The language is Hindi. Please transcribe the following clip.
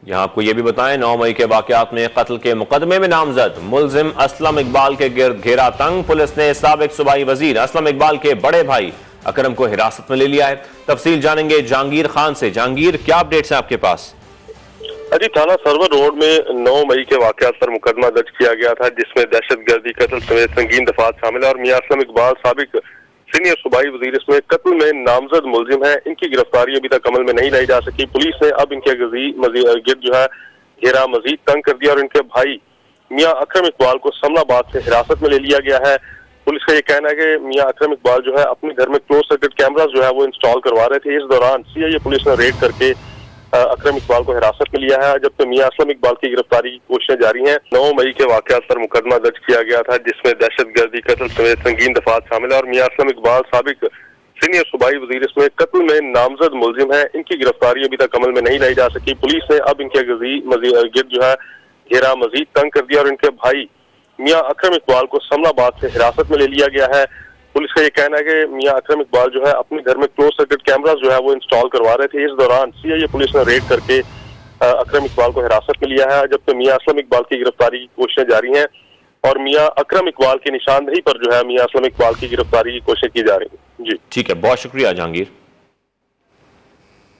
यहाँ आपको ये भी बताएं, 9 मई के वाकयात में कत्ल के मुकदमे में नामजद मुलजिम असलम इकबाल के गिर्द घेरा तंग। पुलिस ने साबिक सूबाई वजीर असलम इकबाल के बड़े भाई अकरम को हिरासत में ले लिया है। तफसील जानेंगे जहांगीर खान से। जहांगीर, क्या अपडेट्स हैं आपके पास? अजी, थाना सर्वर रोड में 9 मई के वाकयात पर मुकदमा दर्ज किया गया था, जिसमें दहशतगर्दी, कत्ल समेत संगीन दफात शामिल है और मियां असलम इकबाल साबिक सीनियर सूबाई वजीर इसमें कत्ल में नामजद मुलजिम है। इनकी गिरफ्तारी अभी तक अमल में नहीं लाई जा सकी। पुलिस ने अब इनके गिर्द जो है घेरा मजीद तंग कर दिया और इनके भाई मियां अकरम इकबाल को समनाबाद से हिरासत में ले लिया गया है। पुलिस का ये कहना है कि मियां अकरम इकबाल जो है अपने घर में क्लोज सर्किट कैमरास जो है वो इंस्टॉल करवा रहे थे। इस दौरान सीआईए पुलिस ने रेड करके अकरम इकबाल को हिरासत में लिया है, जबकि मियां असलम इकबाल की गिरफ्तारी की कोशिशें जारी हैं। 9 मई के वाकयात पर मुकदमा दर्ज किया गया था, जिसमें दहशतगर्दी, कत्ल समेत संगीन दफात शामिल है और मियां असलम इकबाल साबिक सीनियर सूबाई वजीर इसमें कत्ल में नामजद मुलजिम है। इनकी गिरफ्तारी अभी तक अमल में नहीं लाई जा सकी। पुलिस ने अब इनके गिर्द जो है घेरा मजीद तंग कर दिया और इनके भाई मियां अकरम इकबाल को समनाबाद से हिरासत में ले लिया गया है। पुलिस का ये कहना है कि मियां अकरम इकबाल जो है अपने घर में क्लोज सर्किट कैमरास जो है वो इंस्टॉल करवा रहे थे। इस दौरान सीआईए पुलिस ने रेड करके अकरम इकबाल को हिरासत में लिया है, जबकि मियां असलम इकबाल की गिरफ्तारी की कोशिशें जारी हैं और मियां अकरम इकबाल की निशानदेही पर जो है मियां असलम इकबाल की गिरफ्तारी की कोशिश की जा रही है। जी ठीक है, बहुत शुक्रिया जहांगीर।